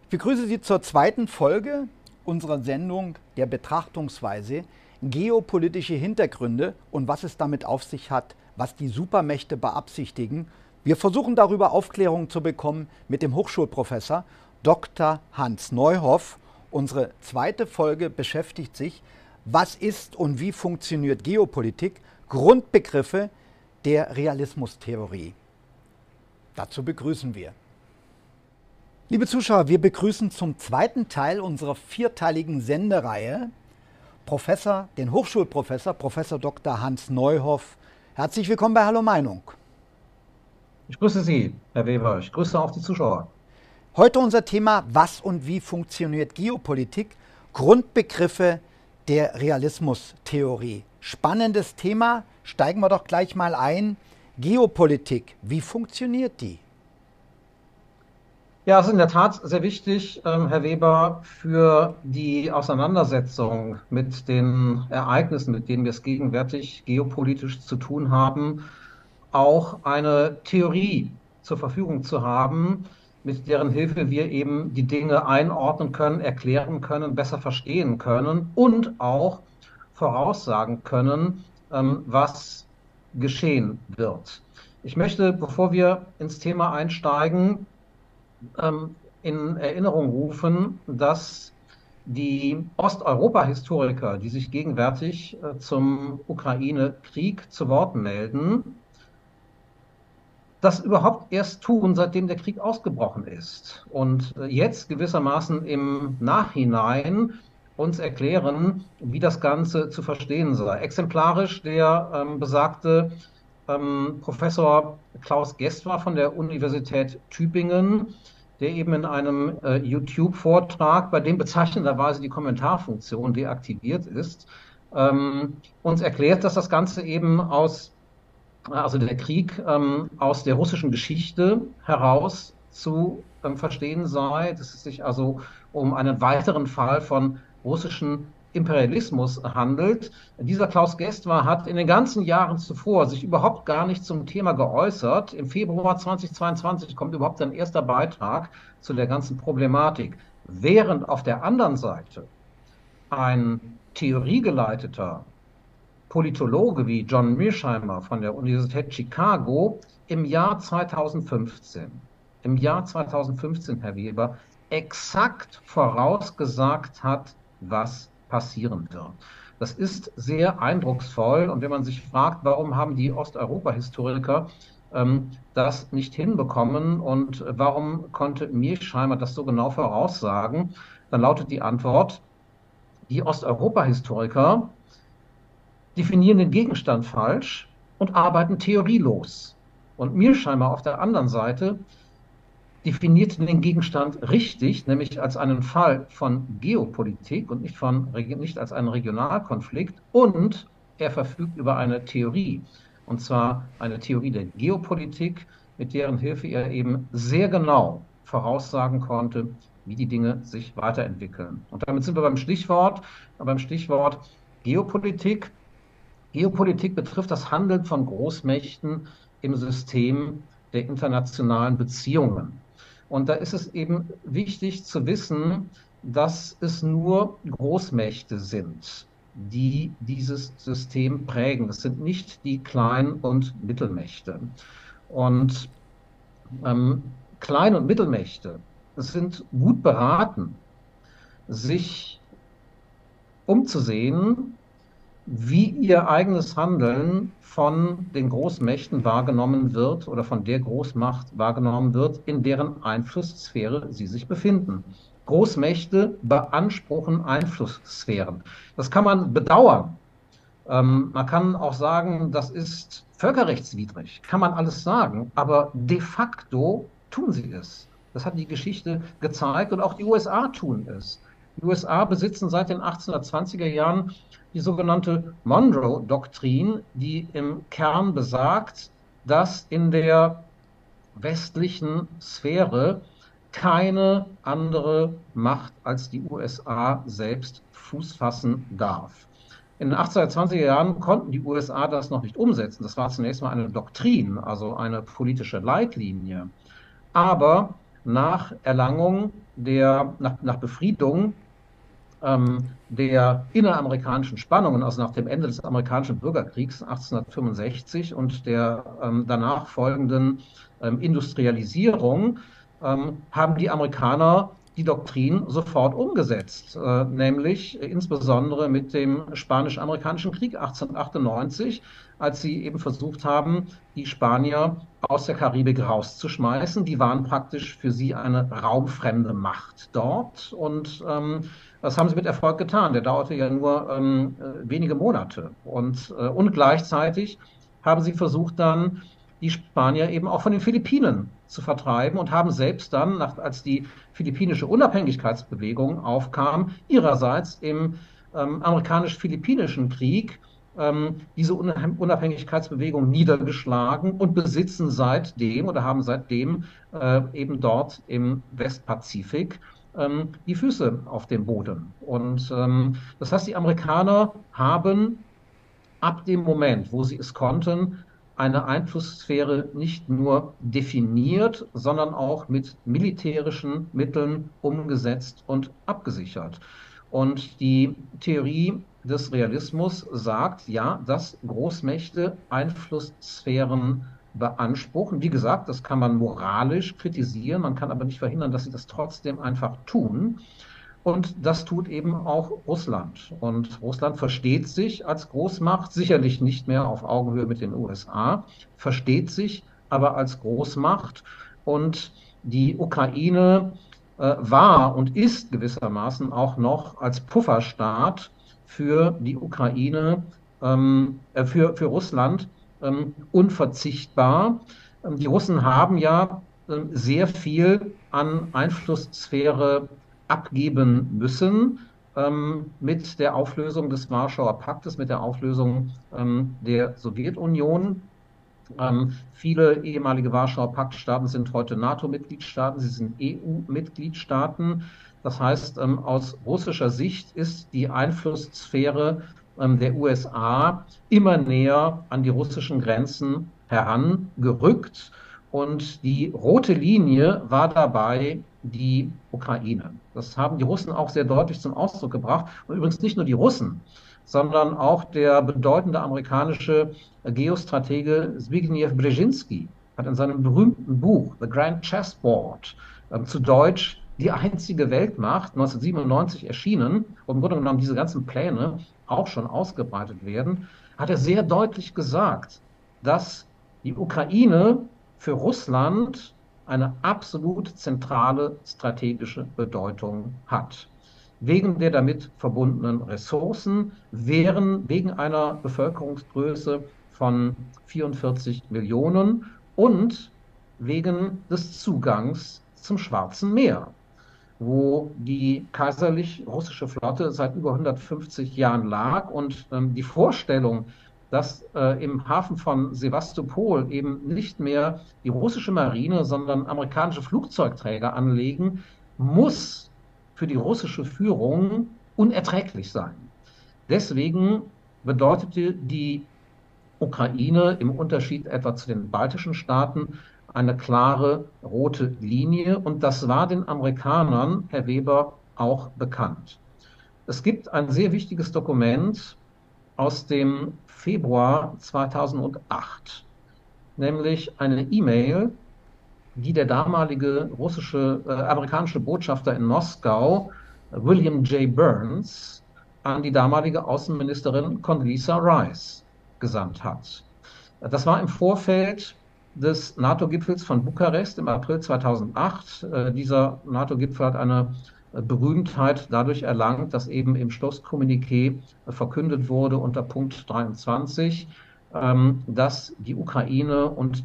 Ich begrüße Sie zur zweiten Folge unserer Sendung der Betrachtungsweise geopolitische Hintergründe und was es damit auf sich hat, was die Supermächte beabsichtigen. Wir versuchen darüber Aufklärung zu bekommen mit dem Hochschulprofessor Dr. Hans Neuhoff. Unsere zweite Folge beschäftigt sich, was ist und wie funktioniert Geopolitik, Grundbegriffe der Realismustheorie. Dazu begrüßen wir. Liebe Zuschauer, wir begrüßen zum zweiten Teil unserer vierteiligen Sendereihe den Hochschulprofessor, Professor Dr. Hans Neuhoff. Herzlich willkommen bei Hallo Meinung. Ich grüße Sie, Herr Weber. Ich grüße auch die Zuschauer. Heute unser Thema, was und wie funktioniert Geopolitik, Grundbegriffe der Realismustheorie. Spannendes Thema, steigen wir doch gleich mal ein. Geopolitik, wie funktioniert die? Ja, es ist in der Tat sehr wichtig, Herr Weber, für die Auseinandersetzung mit den Ereignissen, mit denen wir es gegenwärtig geopolitisch zu tun haben, auch eine Theorie zur Verfügung zu haben, mit deren Hilfe wir eben die Dinge einordnen können, erklären können, besser verstehen können und auch voraussagen können, was geschehen wird. Ich möchte, bevor wir ins Thema einsteigen, in Erinnerung rufen, dass die Osteuropa-Historiker, die sich gegenwärtig zum Ukraine-Krieg zu Wort melden, das überhaupt erst tun, seitdem der Krieg ausgebrochen ist und jetzt gewissermaßen im Nachhinein uns erklären, wie das Ganze zu verstehen sei. Exemplarisch der besagte Professor Klaus Gestwar von der Universität Tübingen, der eben in einem YouTube-Vortrag, bei dem bezeichnenderweise die Kommentarfunktion deaktiviert ist, uns erklärt, dass das Ganze eben der Krieg aus der russischen Geschichte heraus zu verstehen sei, dass es sich also um einen weiteren Fall von russischen Imperialismus handelt. Dieser Klaus Gestwar hat in den ganzen Jahren zuvor sich überhaupt gar nicht zum Thema geäußert. Im Februar 2022 kommt überhaupt ein erster Beitrag zu der ganzen Problematik. Während auf der anderen Seite ein theoriegeleiteter Politologe wie John Mearsheimer von der Universität Chicago im Jahr 2015, Herr Weber, exakt vorausgesagt hat, was passieren wird. Das ist sehr eindrucksvoll. Und wenn man sich fragt, warum haben die Osteuropa-Historiker das nicht hinbekommen und warum konnte Mearsheimer das so genau voraussagen, dann lautet die Antwort, die Osteuropa-Historiker definieren den Gegenstand falsch und arbeiten theorielos. Und Mearsheimer auf der anderen Seite definiert den Gegenstand richtig, nämlich als einen Fall von Geopolitik und nicht als einen Regionalkonflikt. Und er verfügt über eine Theorie, und zwar eine Theorie der Geopolitik, mit deren Hilfe er eben sehr genau voraussagen konnte, wie die Dinge sich weiterentwickeln. Und damit sind wir beim Stichwort Geopolitik. Geopolitik betrifft das Handeln von Großmächten im System der internationalen Beziehungen. Und da ist es eben wichtig zu wissen, dass es nur Großmächte sind, die dieses System prägen. Das sind nicht die Klein- und Mittelmächte. Und Klein- und Mittelmächte sind gut beraten, sich umzusehen, wie ihr eigenes Handeln von den Großmächten wahrgenommen wird oder von der Großmacht wahrgenommen wird, in deren Einflusssphäre sie sich befinden. Großmächte beanspruchen Einflusssphären. Das kann man bedauern. Man kann auch sagen, das ist völkerrechtswidrig, kann man alles sagen, aber de facto tun sie es. Das hat die Geschichte gezeigt und auch die USA tun es. Die USA besitzen seit den 1820er Jahren die sogenannte Monroe-Doktrin, die im Kern besagt, dass in der westlichen Sphäre keine andere Macht als die USA selbst Fuß fassen darf. In den 1820er Jahren konnten die USA das noch nicht umsetzen. Das war zunächst mal eine Doktrin, also eine politische Leitlinie. Aber nach Erlangung nach Befriedung der inneramerikanischen Spannungen, also nach dem Ende des amerikanischen Bürgerkriegs 1865 und der danach folgenden Industrialisierung, haben die Amerikaner die Doktrin sofort umgesetzt, nämlich insbesondere mit dem Spanisch-Amerikanischen Krieg 1898, als sie eben versucht haben, die Spanier aus der Karibik rauszuschmeißen. Die waren praktisch für sie eine raumfremde Macht dort und das haben sie mit Erfolg getan. Der dauerte ja nur wenige Monate. Und gleichzeitig haben sie versucht dann, die Spanier eben auch von den Philippinen zu vertreiben und haben selbst dann, als die philippinische Unabhängigkeitsbewegung aufkam, ihrerseits im amerikanisch-philippinischen Krieg diese Unabhängigkeitsbewegung niedergeschlagen und besitzen seitdem oder haben seitdem eben dort im Westpazifik die Füße auf dem Boden. Und das heißt, die Amerikaner haben ab dem Moment, wo sie es konnten, eine Einflusssphäre nicht nur definiert, sondern auch mit militärischen Mitteln umgesetzt und abgesichert. Und die Theorie des Realismus sagt, ja, dass Großmächte Einflusssphären beanspruchen. Wie gesagt, das kann man moralisch kritisieren, man kann aber nicht verhindern, dass sie das trotzdem einfach tun. Und das tut eben auch Russland. Und Russland versteht sich als Großmacht, sicherlich nicht mehr auf Augenhöhe mit den USA, versteht sich aber als Großmacht. Und die Ukraine war und ist gewissermaßen auch noch als Pufferstaat für die Ukraine, für Russland unverzichtbar. Die Russen haben ja sehr viel an Einflusssphäre abgeben müssen mit der Auflösung des Warschauer Paktes, mit der Auflösung der Sowjetunion. Viele ehemalige Warschauer Paktstaaten sind heute NATO-Mitgliedstaaten, sie sind EU-Mitgliedstaaten. Das heißt, aus russischer Sicht ist die Einflusssphäre der USA immer näher an die russischen Grenzen herangerückt. Und die rote Linie war dabei die Ukraine. Das haben die Russen auch sehr deutlich zum Ausdruck gebracht. Und übrigens nicht nur die Russen, sondern auch der bedeutende amerikanische Geostratege Zbigniew Brzezinski hat in seinem berühmten Buch The Grand Chessboard, zu Deutsch Die einzige Weltmacht, 1997 erschienen, wo im Grunde genommen diese ganzen Pläne auch schon ausgebreitet werden, hat er sehr deutlich gesagt, dass die Ukraine für Russland eine absolut zentrale strategische Bedeutung hat. Wegen der damit verbundenen Ressourcen, wegen einer Bevölkerungsgröße von 44 Millionen und wegen des Zugangs zum Schwarzen Meer, wo die kaiserlich russische Flotte seit über 150 Jahren lag und die Vorstellung, dass im Hafen von Sewastopol eben nicht mehr die russische Marine, sondern amerikanische Flugzeugträger anlegen, muss für die russische Führung unerträglich sein. Deswegen bedeutete die Ukraine im Unterschied etwa zu den baltischen Staaten eine klare rote Linie. Und das war den Amerikanern, Herr Weber, auch bekannt. Es gibt ein sehr wichtiges Dokument aus dem Februar 2008, nämlich eine E-Mail, die der damalige amerikanische Botschafter in Moskau, William J. Burns, an die damalige Außenministerin Condoleezza Rice gesandt hat. Das war im Vorfeld des NATO-Gipfels von Bukarest im April 2008. Dieser NATO-Gipfel hat eine Berühmtheit dadurch erlangt, dass eben im Schlusskommuniqué verkündet wurde unter Punkt 23, dass die Ukraine und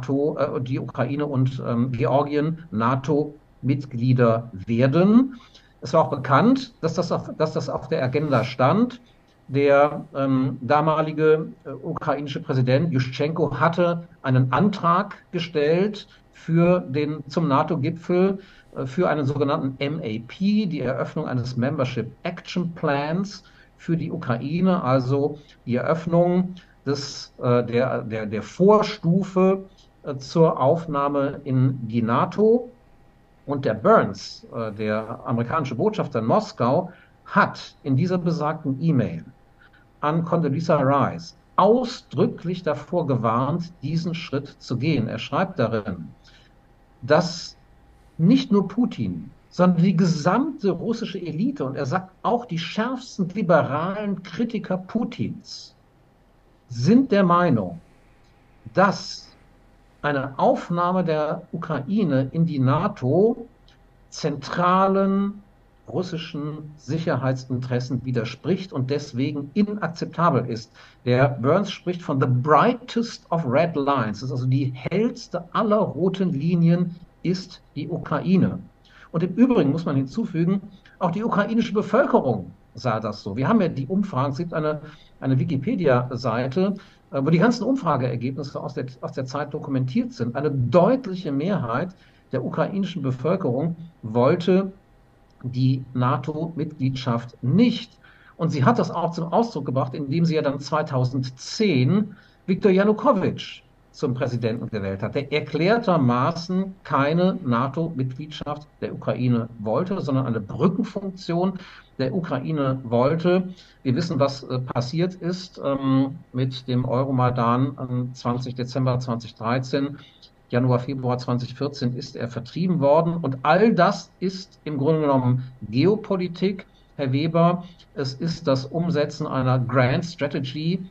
Georgien NATO-Mitglieder werden. Es war auch bekannt, dass das auf der Agenda stand. Der damalige ukrainische Präsident Juschenko hatte einen Antrag gestellt zum NATO-Gipfel für einen sogenannten MAP, die Eröffnung eines Membership Action Plans für die Ukraine, also die Eröffnung der Vorstufe zur Aufnahme in die NATO. Und der Burns, der amerikanische Botschafter in Moskau, hat in dieser besagten E-Mail an Condoleezza Rice ausdrücklich davor gewarnt, diesen Schritt zu gehen. Er schreibt darin, dass nicht nur Putin, sondern die gesamte russische Elite, und er sagt auch die schärfsten liberalen Kritiker Putins, sind der Meinung, dass eine Aufnahme der Ukraine in die NATO zentralen russischen Sicherheitsinteressen widerspricht und deswegen inakzeptabel ist. Der Burns spricht von the brightest of red lines. Das ist also die hellste aller roten Linien ist die Ukraine. Und im Übrigen muss man hinzufügen, auch die ukrainische Bevölkerung sah das so. Wir haben ja die Umfragen, es gibt eine Wikipedia-Seite, wo die ganzen Umfrageergebnisse aus der Zeit dokumentiert sind. Eine deutliche Mehrheit der ukrainischen Bevölkerung wollte die NATO-Mitgliedschaft nicht. Und sie hat das auch zum Ausdruck gebracht, indem sie ja dann 2010 Viktor Janukowitsch zum Präsidenten gewählt hat, der erklärtermaßen keine NATO-Mitgliedschaft der Ukraine wollte, sondern eine Brückenfunktion der Ukraine wollte. Wir wissen, was passiert ist mit dem Euromaidan am 20. Dezember 2013. Januar, Februar 2014 ist er vertrieben worden. Und all das ist im Grunde genommen Geopolitik, Herr Weber. Es ist das Umsetzen einer Grand Strategy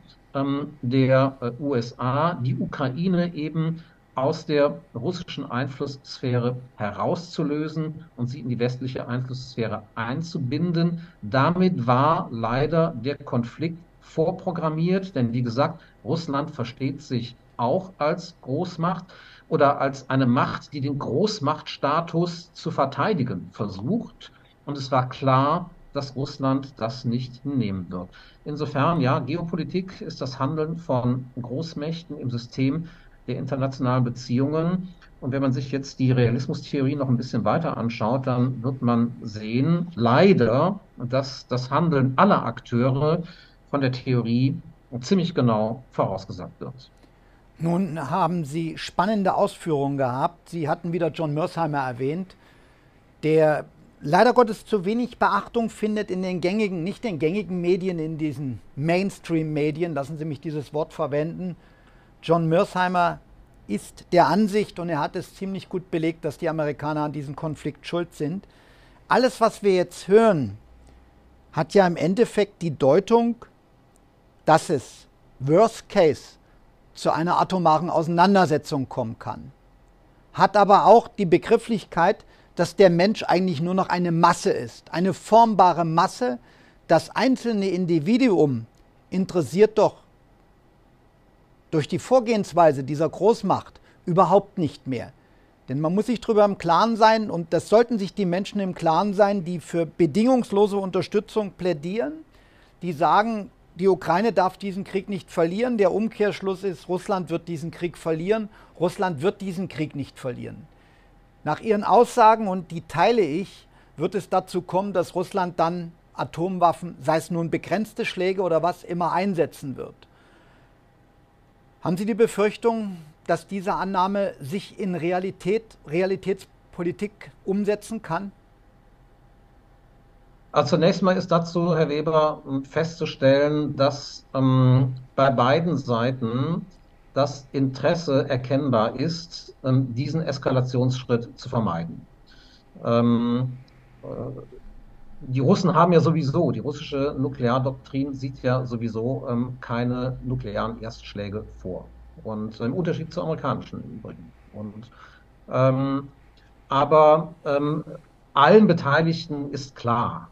der USA, die Ukraine eben aus der russischen Einflusssphäre herauszulösen und sie in die westliche Einflusssphäre einzubinden. Damit war leider der Konflikt vorprogrammiert, denn wie gesagt, Russland versteht sich auch als Großmacht oder als eine Macht, die den Großmachtstatus zu verteidigen versucht. Und es war klar, dass Russland das nicht hinnehmen wird. Insofern, ja, Geopolitik ist das Handeln von Großmächten im System der internationalen Beziehungen. Und wenn man sich jetzt die Realismustheorie noch ein bisschen weiter anschaut, dann wird man sehen, leider, dass das Handeln aller Akteure von der Theorie ziemlich genau vorausgesagt wird. Nun haben Sie spannende Ausführungen gehabt. Sie hatten wieder John Mearsheimer erwähnt, der leider Gottes zu wenig Beachtung findet in den gängigen, nicht den gängigen Medien, in diesen Mainstream-Medien, lassen Sie mich dieses Wort verwenden. John Mearsheimer ist der Ansicht, und er hat es ziemlich gut belegt, dass die Amerikaner an diesem Konflikt schuld sind. Alles, was wir jetzt hören, hat ja im Endeffekt die Deutung, dass es worst case zu einer atomaren Auseinandersetzung kommen kann. Hat aber auch die Begrifflichkeit, dass der Mensch eigentlich nur noch eine Masse ist, eine formbare Masse. Das einzelne Individuum interessiert doch durch die Vorgehensweise dieser Großmacht überhaupt nicht mehr. Denn man muss sich darüber im Klaren sein, und das sollten sich die Menschen im Klaren sein, die für bedingungslose Unterstützung plädieren, die sagen, die Ukraine darf diesen Krieg nicht verlieren. Der Umkehrschluss ist, Russland wird diesen Krieg verlieren. Russland wird diesen Krieg nicht verlieren. Nach ihren Aussagen, und die teile ich, wird es dazu kommen, dass Russland dann Atomwaffen, sei es nun begrenzte Schläge oder was immer, einsetzen wird. Haben Sie die Befürchtung, dass diese Annahme sich in Realitätspolitik umsetzen kann? Also zunächst mal ist dazu, Herr Weber, festzustellen, dass bei beiden Seiten das Interesse erkennbar ist, diesen Eskalationsschritt zu vermeiden. Die Russen haben ja sowieso, die russische Nukleardoktrin sieht ja sowieso keine nuklearen Erstschläge vor. Und im Unterschied zur amerikanischen im Übrigen. Aber allen Beteiligten ist klar,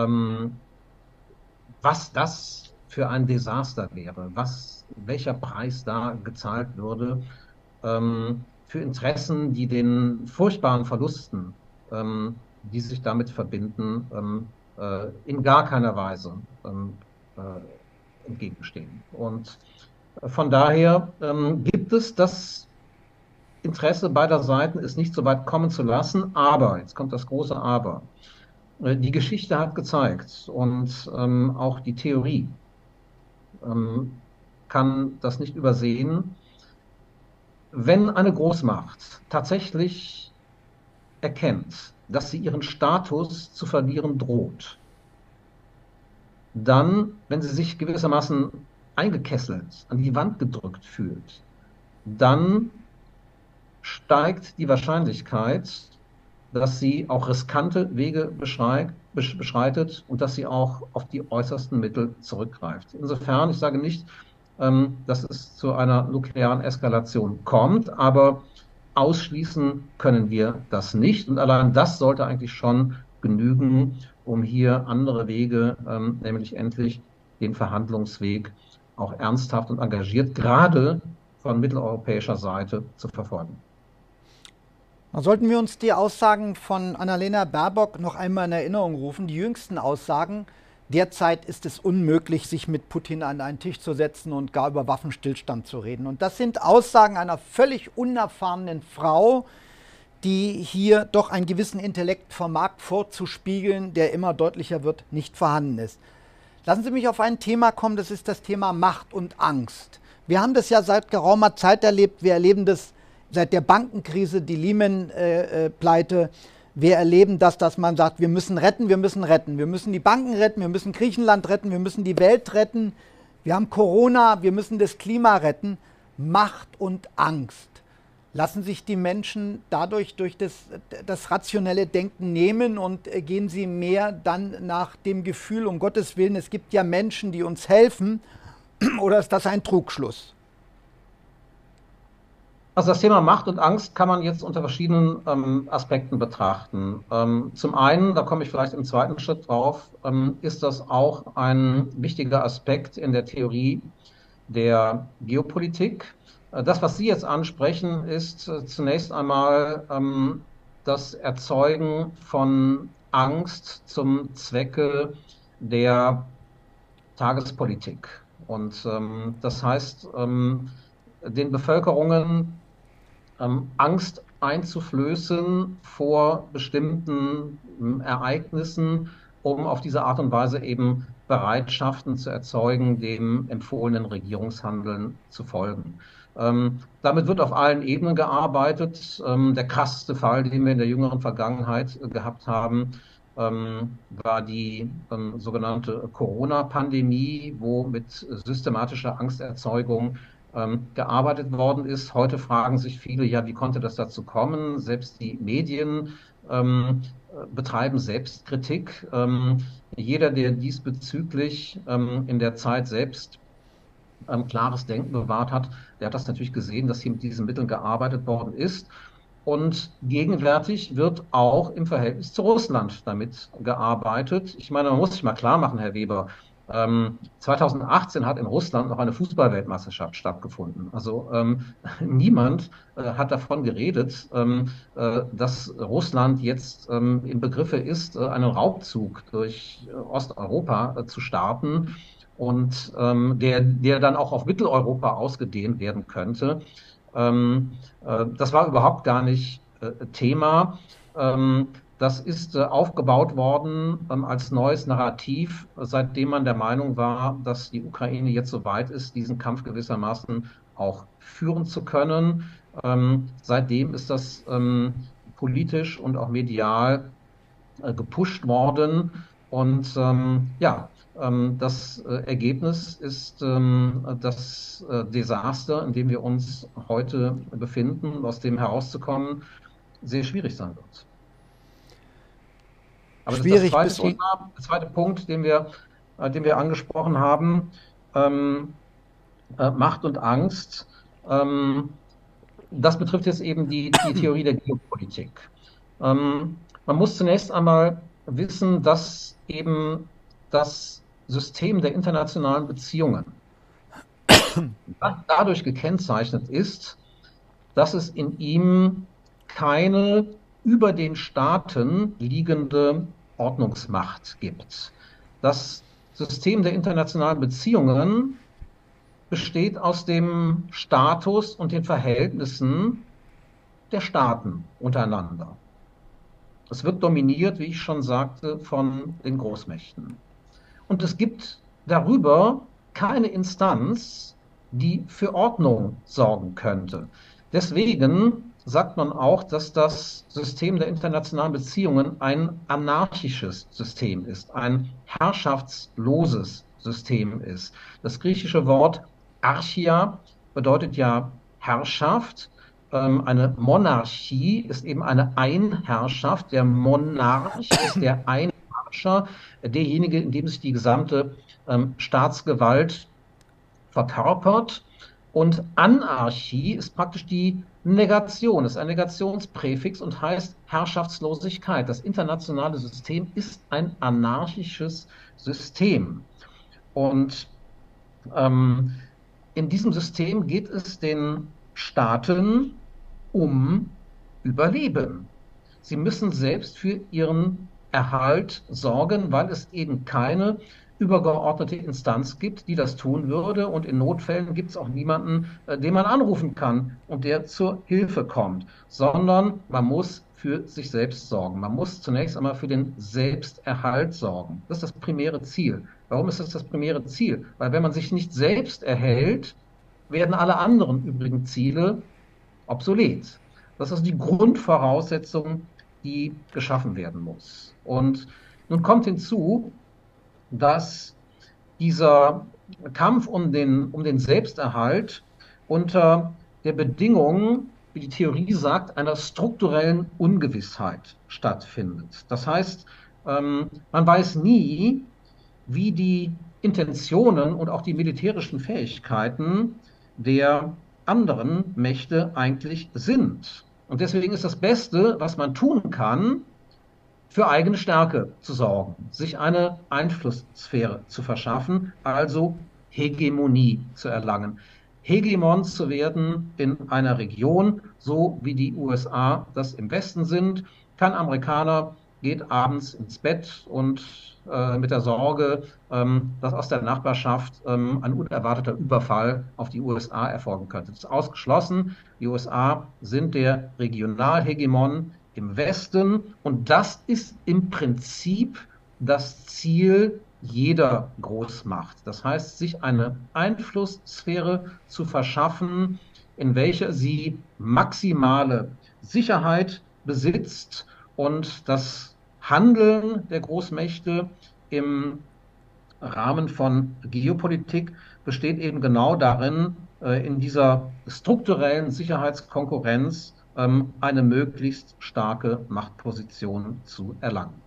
was das für ein Desaster wäre, welcher Preis da gezahlt würde für Interessen, die den furchtbaren Verlusten, die sich damit verbinden, in gar keiner Weise entgegenstehen. Und von daher gibt es das Interesse beider Seiten, es nicht so weit kommen zu lassen, aber, jetzt kommt das große Aber, die Geschichte hat gezeigt und auch die Theorie kann das nicht übersehen, wenn eine Großmacht tatsächlich erkennt, dass sie ihren Status zu verlieren droht, dann, wenn sie sich gewissermaßen eingekesselt, an die Wand gedrückt fühlt, dann steigt die Wahrscheinlichkeit, dass sie auch riskante Wege beschreitet und dass sie auch auf die äußersten Mittel zurückgreift. Insofern, ich sage nicht, dass es zu einer nuklearen Eskalation kommt, aber ausschließen können wir das nicht. Und allein das sollte eigentlich schon genügen, um hier andere Wege, nämlich endlich den Verhandlungsweg auch ernsthaft und engagiert, gerade von mitteleuropäischer Seite, zu verfolgen. Da sollten wir uns die Aussagen von Annalena Baerbock noch einmal in Erinnerung rufen. Die jüngsten Aussagen: Derzeit ist es unmöglich, sich mit Putin an einen Tisch zu setzen und gar über Waffenstillstand zu reden. Und das sind Aussagen einer völlig unerfahrenen Frau, die hier doch einen gewissen Intellekt vermag vorzuspiegeln, der immer deutlicher wird, nicht vorhanden ist. Lassen Sie mich auf ein Thema kommen, das ist das Thema Macht und Angst. Wir haben das ja seit geraumer Zeit erlebt. Wir erleben das seit der Bankenkrise, die Lehman-Pleite. Wir erleben das, dass man sagt, wir müssen retten, wir müssen retten. Wir müssen die Banken retten, wir müssen Griechenland retten, wir müssen die Welt retten. Wir haben Corona, wir müssen das Klima retten. Macht und Angst. Lassen sich die Menschen dadurch durch das rationelle Denken nehmen und gehen sie mehr dann nach dem Gefühl, um Gottes Willen, es gibt ja Menschen, die uns helfen, oder ist das ein Trugschluss? Also das Thema Macht und Angst kann man jetzt unter verschiedenen Aspekten betrachten. Zum einen, da komme ich vielleicht im zweiten Schritt drauf, ist das auch ein wichtiger Aspekt in der Theorie der Geopolitik. Das, was Sie jetzt ansprechen, ist zunächst einmal das Erzeugen von Angst zum Zwecke der Tagespolitik. Und das heißt, den Bevölkerungen Angst einzuflößen vor bestimmten Ereignissen, um auf diese Art und Weise eben Bereitschaften zu erzeugen, dem empfohlenen Regierungshandeln zu folgen. Damit wird auf allen Ebenen gearbeitet. Der krasseste Fall, den wir in der jüngeren Vergangenheit gehabt haben, war die sogenannte Corona-Pandemie, wo mit systematischer Angsterzeugung gearbeitet worden ist. Heute fragen sich viele, ja, wie konnte das dazu kommen? Selbst die Medien betreiben Selbstkritik. Jeder, der diesbezüglich in der Zeit selbst klares Denken bewahrt hat, der hat das natürlich gesehen, dass hier mit diesen Mitteln gearbeitet worden ist. Und gegenwärtig wird auch im Verhältnis zu Russland damit gearbeitet. Ich meine, man muss sich mal klar machen, Herr Weber, 2018 hat in Russland noch eine Fußballweltmeisterschaft stattgefunden. Also niemand hat davon geredet, dass Russland jetzt im Begriffe ist, einen Raubzug durch Osteuropa zu starten und der dann auch auf Mitteleuropa ausgedehnt werden könnte. Das war überhaupt gar nicht Thema. Das ist aufgebaut worden als neues Narrativ, seitdem man der Meinung war, dass die Ukraine jetzt so weit ist, diesen Kampf gewissermaßen auch führen zu können. Seitdem ist das politisch und auch medial gepusht worden. Und das Ergebnis ist das Desaster, in dem wir uns heute befinden, aus dem herauszukommen sehr schwierig sein wird. Aber Schwierig das ist der zweite Punkt, den wir angesprochen haben, Macht und Angst. Das betrifft jetzt eben die Theorie der Geopolitik. Man muss zunächst einmal wissen, dass eben das System der internationalen Beziehungen dadurch gekennzeichnet ist, dass es in ihm keine über den Staaten liegende Ordnungsmacht gibt. Das System der internationalen Beziehungen besteht aus dem Status und den Verhältnissen der Staaten untereinander. Es wird dominiert, wie ich schon sagte, von den Großmächten. Und es gibt darüber keine Instanz, die für Ordnung sorgen könnte. Deswegen sagt man auch, dass das System der internationalen Beziehungen ein anarchisches System ist, ein herrschaftsloses System ist. Das griechische Wort Archia bedeutet ja Herrschaft. Eine Monarchie ist eben eine Einherrschaft. Der Monarch ist der Einherrscher, derjenige, in dem sich die gesamte Staatsgewalt verkörpert. Und Anarchie ist praktisch die Negation, ist ein Negationspräfix und heißt Herrschaftslosigkeit. Das internationale System ist ein anarchisches System. Und ähm, in diesem System geht es den Staaten um Überleben. Sie müssen selbst für ihren Erhalt sorgen, weil es eben keine übergeordnete Instanz gibt, die das tun würde. Und in Notfällen gibt es auch niemanden, den man anrufen kann und der zur Hilfe kommt, sondern man muss für sich selbst sorgen. Man muss zunächst einmal für den Selbsterhalt sorgen. Das ist das primäre Ziel. Warum ist das das primäre Ziel? Weil wenn man sich nicht selbst erhält, werden alle anderen übrigen Ziele obsolet. Das ist die Grundvoraussetzung, die geschaffen werden muss. Und nun kommt hinzu, dass dieser Kampf um den Selbsterhalt unter der Bedingung, wie die Theorie sagt, einer strukturellen Ungewissheit stattfindet. Das heißt, man weiß nie, wie die Intentionen und auch die militärischen Fähigkeiten der anderen Mächte eigentlich sind. Und deswegen ist das Beste, was man tun kann, für eigene Stärke zu sorgen, sich eine Einflusssphäre zu verschaffen, also Hegemonie zu erlangen. Hegemon zu werden in einer Region, so wie die USA das im Westen sind. Kein Amerikaner geht abends ins Bett und mit der Sorge, dass aus der Nachbarschaft ein unerwarteter Überfall auf die USA erfolgen könnte. Das ist ausgeschlossen. Die USA sind der Regionalhegemon im Westen und das ist im Prinzip das Ziel jeder Großmacht. Das heißt, sich eine Einflusssphäre zu verschaffen, in welcher sie maximale Sicherheit besitzt und das Handeln der Großmächte im Rahmen von Geopolitik besteht eben genau darin, in dieser strukturellen Sicherheitskonkurrenz eine möglichst starke Machtposition zu erlangen.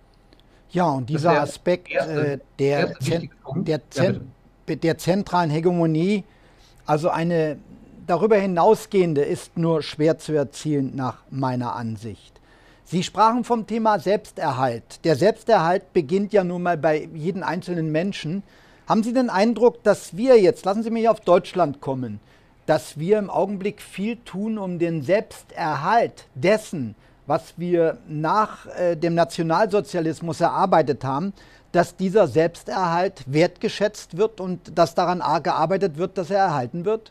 Ja, und Das dieser wäre Aspekt der erste wichtige Punkt. Ja, bitte. Der zentralen Hegemonie, also eine darüber hinausgehende, ist nur schwer zu erzielen nach meiner Ansicht. Sie sprachen vom Thema Selbsterhalt. Der Selbsterhalt beginnt ja nun mal bei jedem einzelnen Menschen. Haben Sie den Eindruck, dass wir jetzt, lassen Sie mich auf Deutschland kommen, dass wir im Augenblick viel tun, um den Selbsterhalt dessen, was wir nach dem Nationalsozialismus erarbeitet haben, dass dieser Selbsterhalt wertgeschätzt wird und dass daran gearbeitet wird, dass er erhalten wird?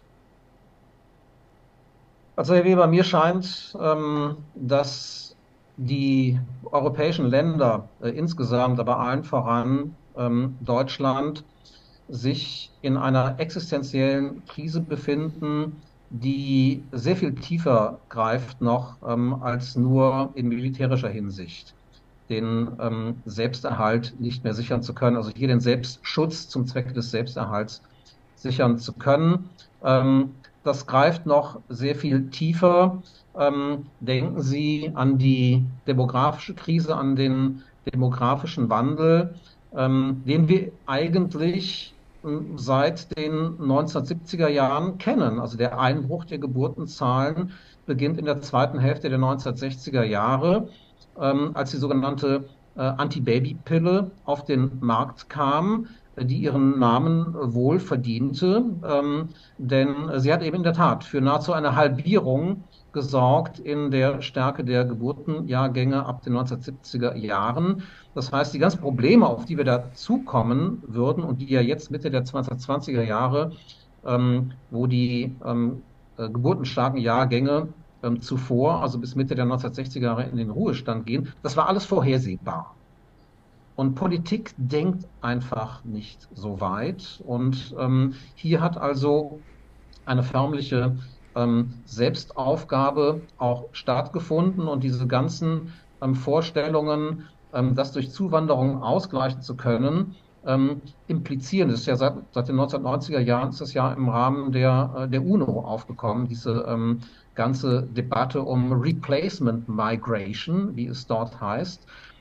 Also Herr Weber, mir scheint, dass die europäischen Länder insgesamt, aber allen voran Deutschland, sich in einer existenziellen Krise befinden, die sehr viel tiefer greift noch als nur in militärischer Hinsicht den Selbsterhalt nicht mehr sichern zu können, also hier den Selbstschutz zum Zwecke des Selbsterhalts sichern zu können. Das greift noch sehr viel tiefer. Denken Sie an die demografische Krise, an den demografischen Wandel, den wir eigentlich seit den 1970er Jahren kennen. Also der Einbruch der Geburtenzahlen beginnt in der zweiten Hälfte der 1960er Jahre, als die sogenannte Anti-Baby-Pille auf den Markt kam, die ihren Namen wohl verdiente, denn sie hat eben in der Tat für nahezu eine Halbierung gesorgt in der Stärke der Geburtenjahrgänge ab den 1970er Jahren. Das heißt, die ganzen Probleme, auf die wir da zukommen würden und die ja jetzt Mitte der 2020er Jahre, wo die geburtenstarken Jahrgänge zuvor, also bis Mitte der 1960er Jahre in den Ruhestand gehen, das war alles vorhersehbar. Und Politik denkt einfach nicht so weit. Und hier hat also eine förmliche Selbstaufgabe auch stattgefunden und diese ganzen Vorstellungen, das durch Zuwanderung ausgleichen zu können, implizieren. Das ist ja seit den 1990er Jahren ist das ja im Rahmen der UNO aufgekommen, diese ganze Debatte um Replacement Migration, wie es dort heißt.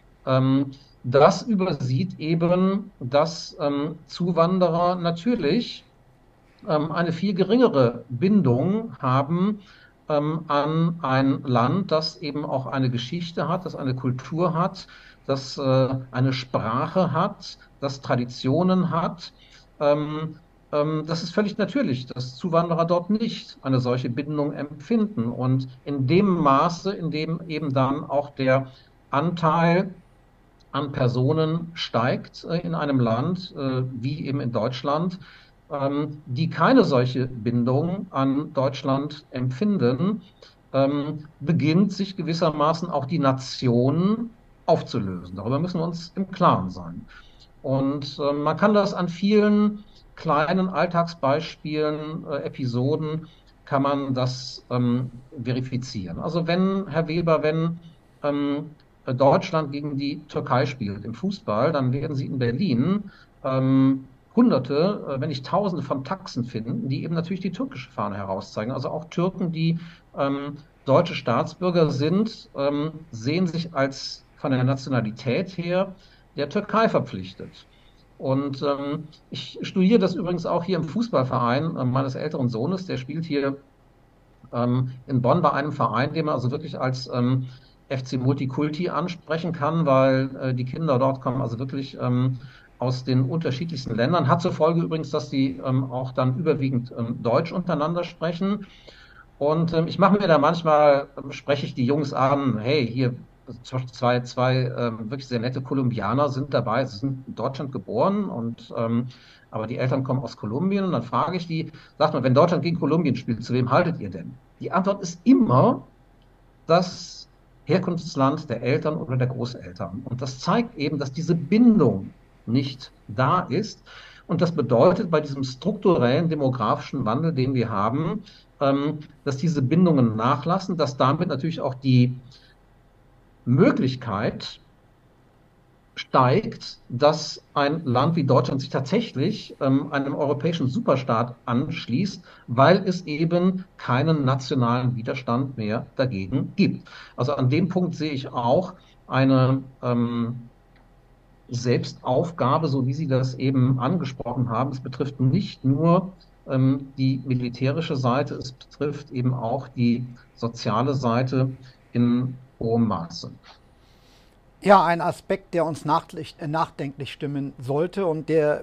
Das übersieht eben, dass Zuwanderer natürlich eine viel geringere Bindung haben an ein Land, das eben auch eine Geschichte hat, das eine Kultur hat, das eine Sprache hat, das Traditionen hat. Das ist völlig natürlich, dass Zuwanderer dort nicht eine solche Bindung empfinden. Und in dem Maße, in dem eben dann auch der Anteil an Personen steigt in einem Land wie eben in Deutschland, die keine solche Bindung an Deutschland empfinden, beginnt sich gewissermaßen auch die Nation aufzulösen. Darüber müssen wir uns im Klaren sein. Und man kann das an vielen kleinen Alltagsbeispielen, Episoden, kann man das verifizieren. Also wenn, Herr Weber, wenn Deutschland gegen die Türkei spielt im Fußball, dann werden Sie in Berlin Hunderte, wenn nicht Tausende von Taxen finden, die eben natürlich die türkische Fahne herauszeigen. Also auch Türken, die deutsche Staatsbürger sind, sehen sich als von der Nationalität her der Türkei verpflichtet. Und ich studiere das übrigens auch hier im Fußballverein meines älteren Sohnes, der spielt hier in Bonn bei einem Verein, den man also wirklich als FC Multikulti ansprechen kann, weil die Kinder dort kommen also wirklich aus den unterschiedlichsten Ländern. Hat zur Folge übrigens, dass die auch dann überwiegend Deutsch untereinander sprechen. Und ich mache mir da manchmal, spreche ich die Jungs an, hey, hier zwei wirklich sehr nette Kolumbianer sind dabei, sie sind in Deutschland geboren und aber die Eltern kommen aus Kolumbien und dann frage ich die, sagt man, wenn Deutschland gegen Kolumbien spielt, zu wem haltet ihr denn? Die Antwort ist immer das Herkunftsland der Eltern oder der Großeltern. Und das zeigt eben, dass diese Bindung nicht da ist. Und das bedeutet bei diesem strukturellen demografischen Wandel, den wir haben, dass diese Bindungen nachlassen, dass damit natürlich auch die Möglichkeit steigt, dass ein Land wie Deutschland sich tatsächlich einem europäischen Superstaat anschließt, weil es eben keinen nationalen Widerstand mehr dagegen gibt. Also an dem Punkt sehe ich auch eine Selbstaufgabe, so wie Sie das eben angesprochen haben. Es betrifft nicht nur die militärische Seite, es betrifft eben auch die soziale Seite in hohem Maße. Ja, ein Aspekt, der uns nachdenklich stimmen sollte und der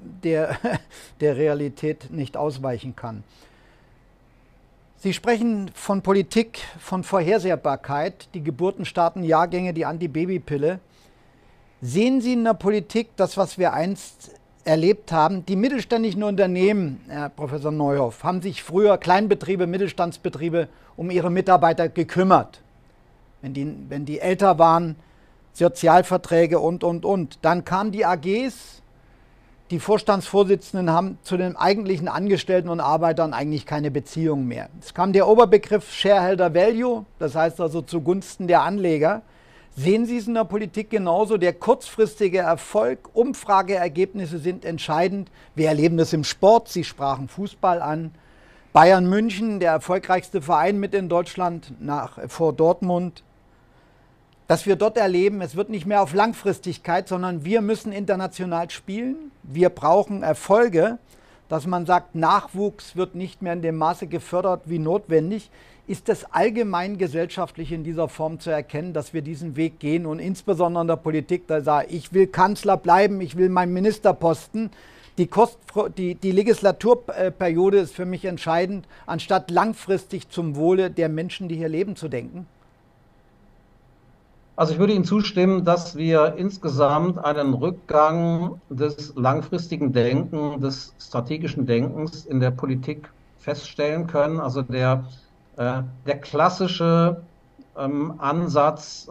Realität nicht ausweichen kann. Sie sprechen von Politik, von Vorhersehbarkeit, die Geburten starten Jahrgänge, die Antibabypille. Sehen Sie in der Politik das, was wir einst erlebt haben? Die mittelständischen Unternehmen, Herr Professor Neuhoff, haben sich früher, Kleinbetriebe, Mittelstandsbetriebe, um ihre Mitarbeiter gekümmert. Wenn die älter waren, Sozialverträge und. Dann kamen die AGs, die Vorstandsvorsitzenden haben zu den eigentlichen Angestellten und Arbeitern eigentlich keine Beziehung mehr. Es kam der Oberbegriff Shareholder Value, das heißt also zugunsten der Anleger. Sehen Sie es in der Politik genauso? Der kurzfristige Erfolg, Umfrageergebnisse sind entscheidend. Wir erleben das im Sport, Sie sprachen Fußball an. Bayern München, der erfolgreichste Verein mit in Deutschland vor Dortmund. Dass wir dort erleben, es wird nicht mehr auf Langfristigkeit, sondern wir müssen international spielen. Wir brauchen Erfolge, dass man sagt, Nachwuchs wird nicht mehr in dem Maße gefördert wie notwendig. Ist das allgemein gesellschaftlich in dieser Form zu erkennen, dass wir diesen Weg gehen und insbesondere in der Politik, da sagt, ich will Kanzler bleiben, ich will meinen Ministerposten. Die Legislaturperiode ist für mich entscheidend, anstatt langfristig zum Wohle der Menschen, die hier leben, zu denken? Also ich würde Ihnen zustimmen, dass wir insgesamt einen Rückgang des langfristigen Denkens, des strategischen Denkens in der Politik feststellen können. Also der klassische Ansatz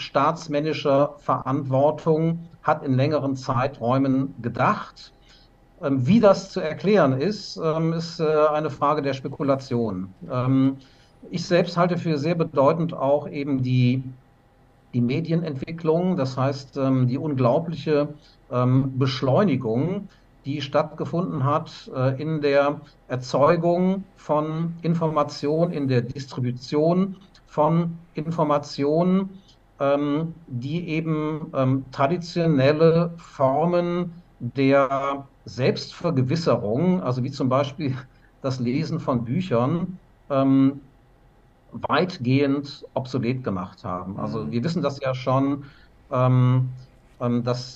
staatsmännischer Verantwortung hat in längeren Zeiträumen gedacht Wie das zu erklären ist, ist eine Frage der Spekulation. Ich selbst halte für sehr bedeutend auch eben die Medienentwicklung, das heißt die unglaubliche Beschleunigung, die stattgefunden hat in der Erzeugung von Information, in der Distribution von Informationen, die eben traditionelle Formen der Selbstvergewisserung, also wie zum Beispiel das Lesen von Büchern, weitgehend obsolet gemacht haben. Also Mhm. wir wissen das ja schon, ähm, dass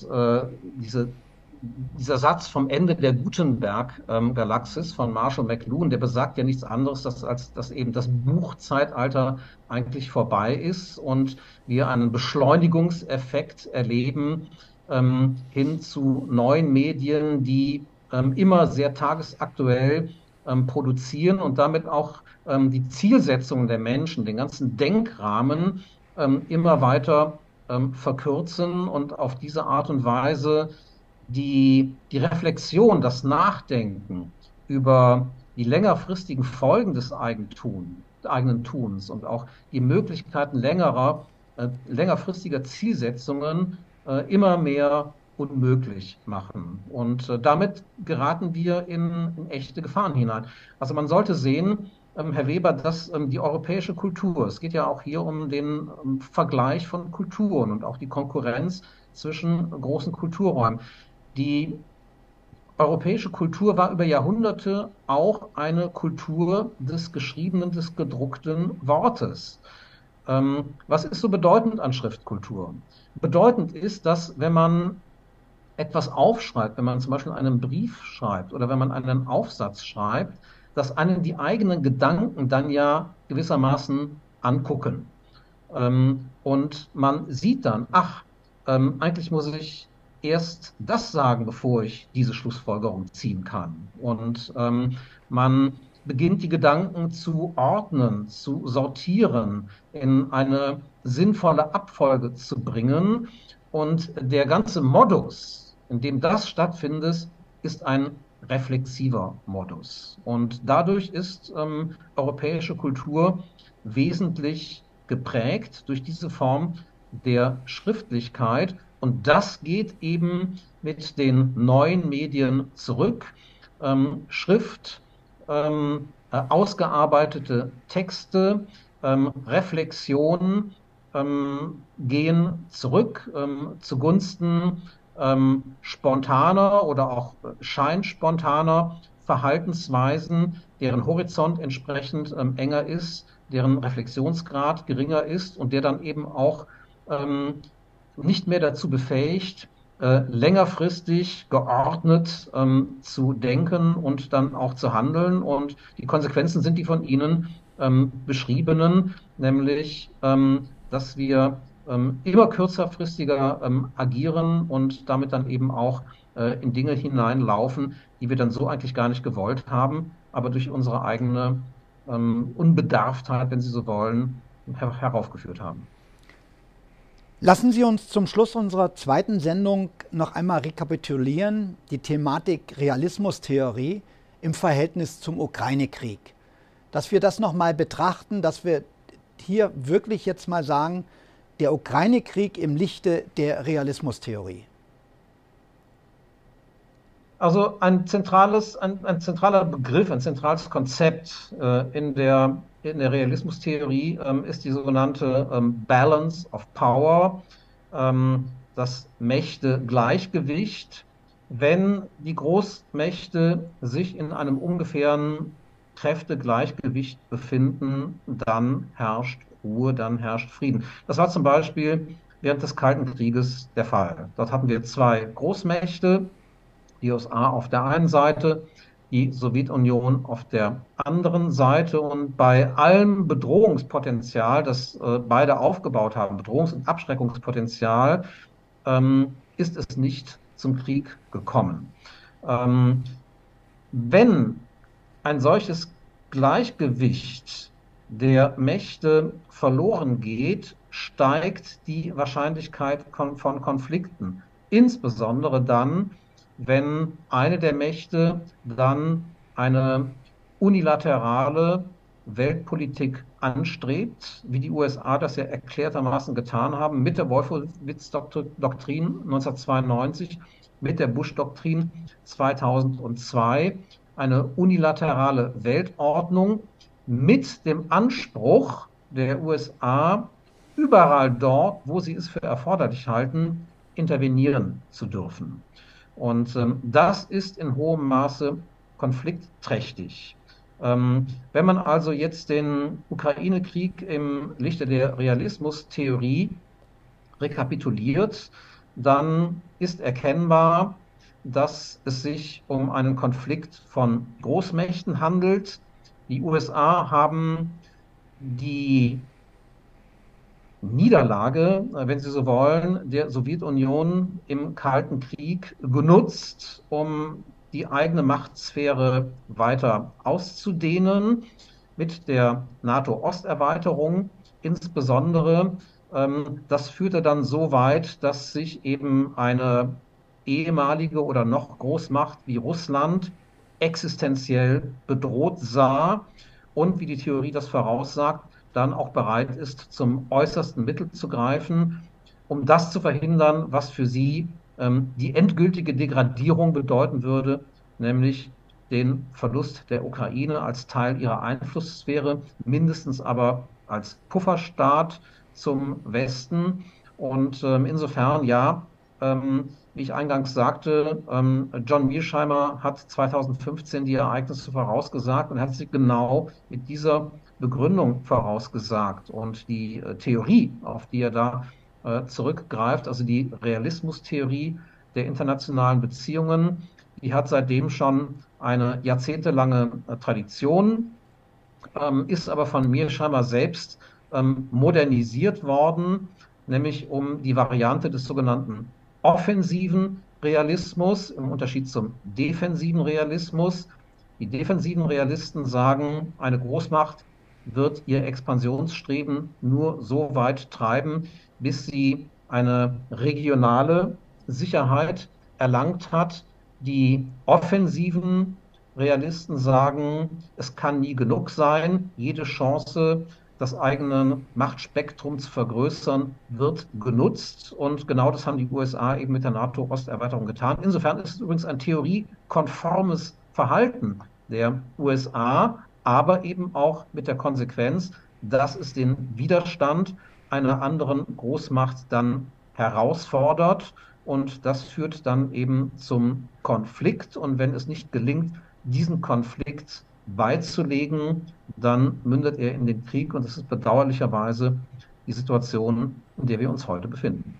dieser Satz vom Ende der Gutenberg-Galaxis von Marshall McLuhan, der besagt ja nichts anderes, als dass eben das Buchzeitalter eigentlich vorbei ist und wir einen Beschleunigungseffekt erleben hin zu neuen Medien, die immer sehr tagesaktuell produzieren und damit auch die Zielsetzungen der Menschen, den ganzen Denkrahmen immer weiter verkürzen und auf diese Art und Weise die Reflexion, das Nachdenken über die längerfristigen Folgen des eigenen Tuns und auch die Möglichkeiten längerfristiger Zielsetzungen immer mehr unmöglich machen. Und damit geraten wir in echte Gefahren hinein. Also man sollte sehen, Herr Weber, dass die europäische Kultur, es geht ja auch hier um den Vergleich von Kulturen und auch die Konkurrenz zwischen großen Kulturräumen. Die europäische Kultur war über Jahrhunderte auch eine Kultur des geschriebenen, des gedruckten Wortes. Was ist so bedeutend an Schriftkultur? Bedeutend ist, dass wenn man etwas aufschreibt, wenn man zum Beispiel einen Brief schreibt oder wenn man einen Aufsatz schreibt, dass einen die eigenen Gedanken dann ja gewissermaßen angucken. Und man sieht dann, ach, eigentlich muss ich erst das sagen, bevor ich diese Schlussfolgerung ziehen kann. Und man beginnt die Gedanken zu ordnen, zu sortieren, in eine sinnvolle Abfolge zu bringen. Und der ganze Modus, in dem das stattfindet, ist ein reflexiver Modus. Und dadurch ist europäische Kultur wesentlich geprägt durch diese Form der Schriftlichkeit. Und das geht eben mit den neuen Medien zurück. Schrift, ausgearbeitete Texte, Reflexionen gehen zurück zugunsten spontaner oder auch scheinspontaner Verhaltensweisen, deren Horizont entsprechend enger ist, deren Reflexionsgrad geringer ist und der dann eben auch nicht mehr dazu befähigt, längerfristig geordnet zu denken und dann auch zu handeln. Und die Konsequenzen sind die von Ihnen beschriebenen, nämlich dass wir immer kürzerfristiger agieren und damit dann eben auch in Dinge hineinlaufen, die wir dann so eigentlich gar nicht gewollt haben, aber durch unsere eigene Unbedarftheit, wenn Sie so wollen, heraufgeführt haben. Lassen Sie uns zum Schluss unserer zweiten Sendung noch einmal rekapitulieren, die Thematik Realismustheorie im Verhältnis zum Ukraine-Krieg. Dass wir das noch mal betrachten, dass wir hier wirklich jetzt mal sagen, der Ukraine-Krieg im Lichte der Realismustheorie. Also ein zentraler Begriff, ein zentrales Konzept in der Realismustheorie ist die sogenannte Balance of Power, das Mächte-Gleichgewicht. Wenn die Großmächte sich in einem ungefähren Kräftegleichgewicht befinden, dann herrscht Ruhe, dann herrscht Frieden. Das war zum Beispiel während des Kalten Krieges der Fall. Dort hatten wir zwei Großmächte, die USA auf der einen Seite, die Sowjetunion auf der anderen Seite. Und bei allem Bedrohungspotenzial, das beide aufgebaut haben, Bedrohungs- und Abschreckungspotenzial, ist es nicht zum Krieg gekommen. Wenn ein solches Gleichgewicht der Mächte verloren geht, steigt die Wahrscheinlichkeit von Konflikten, insbesondere dann, wenn eine der Mächte dann eine unilaterale Weltpolitik anstrebt, wie die USA das ja erklärtermaßen getan haben, mit der Wolfowitz-Doktrin 1992, mit der Bush-Doktrin 2002, eine unilaterale Weltordnung mit dem Anspruch der USA, überall dort, wo sie es für erforderlich halten, intervenieren zu dürfen. Und das ist in hohem Maße konfliktträchtig. Wenn man also jetzt den Ukraine-Krieg im Lichte der Realismustheorie rekapituliert, dann ist erkennbar, dass es sich um einen Konflikt von Großmächten handelt. Die USA haben die Niederlage, wenn Sie so wollen, der Sowjetunion im Kalten Krieg genutzt, um die eigene Machtsphäre weiter auszudehnen, mit der NATO-Osterweiterung insbesondere. Das führte dann so weit, dass sich eben eine ehemalige oder noch Großmacht wie Russland existenziell bedroht sah und, wie die Theorie das voraussagt, dann auch bereit ist, zum äußersten Mittel zu greifen, um das zu verhindern, was für sie die endgültige Degradierung bedeuten würde, nämlich den Verlust der Ukraine als Teil ihrer Einflusssphäre, mindestens aber als Pufferstaat zum Westen. Und insofern, ja, wie ich eingangs sagte, John Mearsheimer hat 2015 die Ereignisse vorausgesagt und hat sie genau mit dieser Begründung vorausgesagt. Und die Theorie, auf die er da zurückgreift, also die Realismustheorie der internationalen Beziehungen, die hat seitdem schon eine jahrzehntelange Tradition, ist aber von Mearsheimer selbst modernisiert worden, nämlich um die Variante des sogenannten offensiven Realismus im Unterschied zum defensiven Realismus. Die defensiven Realisten sagen, eine Großmacht wird ihr Expansionsstreben nur so weit treiben, bis sie eine regionale Sicherheit erlangt hat. Die offensiven Realisten sagen, es kann nie genug sein. Jede Chance, das eigene Machtspektrum zu vergrößern, wird genutzt. Und genau das haben die USA eben mit der NATO-Osterweiterung getan. Insofern ist es übrigens ein theoriekonformes Verhalten der USA, aber eben auch mit der Konsequenz, dass es den Widerstand einer anderen Großmacht dann herausfordert. Und das führt dann eben zum Konflikt. Und wenn es nicht gelingt, diesen Konflikt beizulegen, dann mündet er in den Krieg. Und das ist bedauerlicherweise die Situation, in der wir uns heute befinden.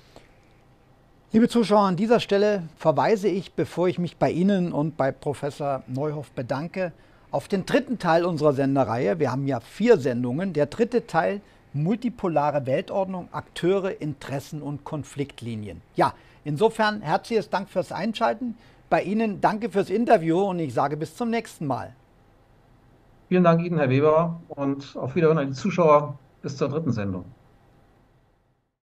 Liebe Zuschauer, an dieser Stelle verweise ich, bevor ich mich bei Ihnen und bei Professor Neuhoff bedanke, auf den dritten Teil unserer Sendereihe. Wir haben ja 4 Sendungen. Der dritte Teil: multipolare Weltordnung, Akteure, Interessen und Konfliktlinien. Ja, insofern herzliches Dank fürs Einschalten. Bei Ihnen danke fürs Interview und ich sage bis zum nächsten Mal. Vielen Dank Ihnen, Herr Weber, und auf Wiederhören an die Zuschauer bis zur dritten Sendung.